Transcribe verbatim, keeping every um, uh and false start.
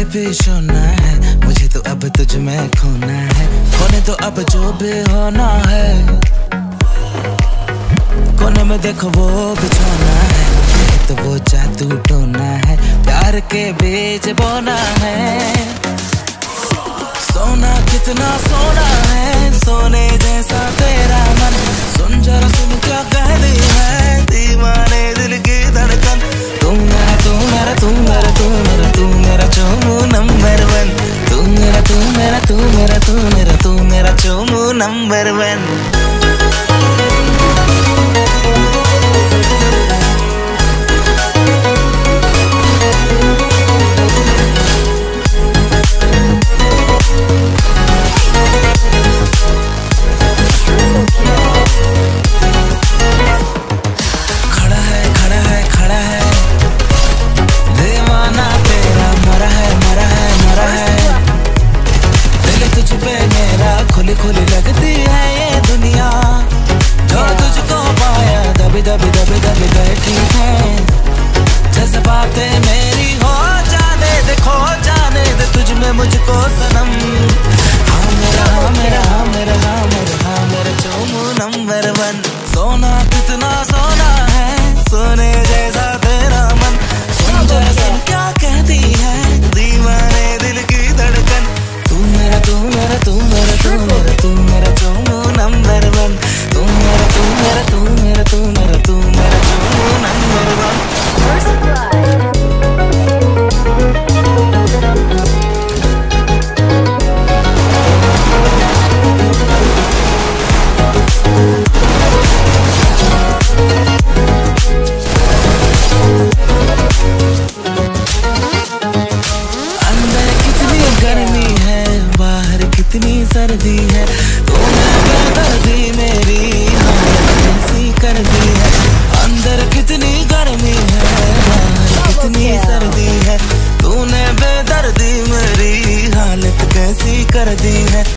पेश होना है, मुझे तो अब तुझ में खोना है। खोने तो अब जो भी होना है, कोने में देखो वो बिछोना है, तो वो जादू टोना है, प्यार के बीज बोना है। सोना कितना सोना है, सोने जैसा तेरा मन, सुन जरा सुन क्या कहती है दीवाने दिल की धड़कन। तू मेरा तू मेरा तू मेरा तू मेरा तू मेरा चोमू नंबर वन। तू मेरा तू मेरा तू मेरा तू मेरा तू मेरा चोमू नंबर वन। खुली खुली लगती है ये दुनिया, जो तुझको पाया दबी दबी दबी दबी बैठी है। जज्बातें मेरी हो जाने दे, खो जाने दे तुझ में मुझको सनम। हाँ मेरा हाँ मेरा हाँ मेरा हाँ मेरा हाँ मेरा चोमू नंबर वन। सोना कितना सोना है, सोने जैसा तेरा मन, सुन जरा सुन क्या कहती है दीवाने दिल की धड़कन। तू मेरा तू मेरा तू मेरा तू मेरा तू मेरा चोमू नंबर वन। तू मेरा तू मेरा तू मेरा तू मेरा तू मेरा चोमू नंबर वन। अंदर कितनी गर्मी है, बाहर कितनी सर्दी है,